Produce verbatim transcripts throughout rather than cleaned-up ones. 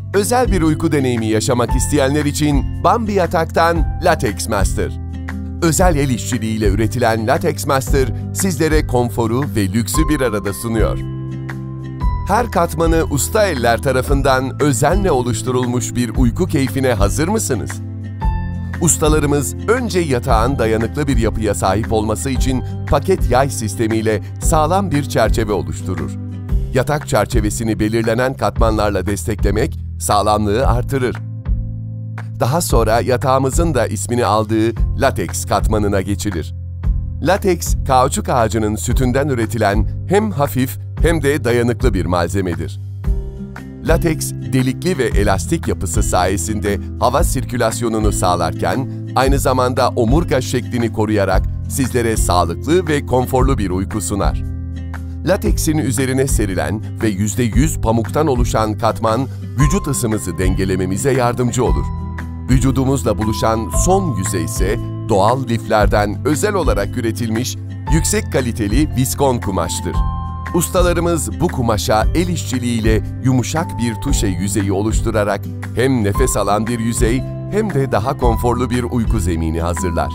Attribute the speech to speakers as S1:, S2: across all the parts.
S1: Özel bir uyku deneyimi yaşamak isteyenler için Bambi Yatak'tan Latex Master. Özel el işçiliğiyle üretilen Latex Master sizlere konforu ve lüksü bir arada sunuyor. Her katmanı usta eller tarafından özenle oluşturulmuş bir uyku keyfine hazır mısınız? Ustalarımız önce yatağın dayanıklı bir yapıya sahip olması için paket yay sistemiyle sağlam bir çerçeve oluşturur. Yatak çerçevesini belirlenen katmanlarla desteklemek sağlamlığı artırır. Daha sonra yatağımızın da ismini aldığı lateks katmanına geçilir. Lateks, kauçuk ağacının sütünden üretilen hem hafif hem de dayanıklı bir malzemedir. Lateks, delikli ve elastik yapısı sayesinde hava sirkülasyonunu sağlarken, aynı zamanda omurga şeklini koruyarak sizlere sağlıklı ve konforlu bir uyku sunar. Lateksin üzerine serilen ve yüzde yüz pamuktan oluşan katman, vücut ısımızı dengelememize yardımcı olur. Vücudumuzla buluşan son yüzey ise doğal liflerden özel olarak üretilmiş yüksek kaliteli viskon kumaştır. Ustalarımız bu kumaşa el işçiliğiyle yumuşak bir tuşe yüzeyi oluşturarak hem nefes alan bir yüzey hem de daha konforlu bir uyku zemini hazırlar.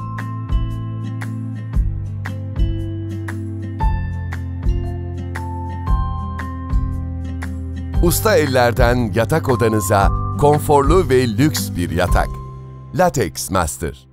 S1: Usta ellerden yatak odanıza konforlu ve lüks bir yatak. Latex Master.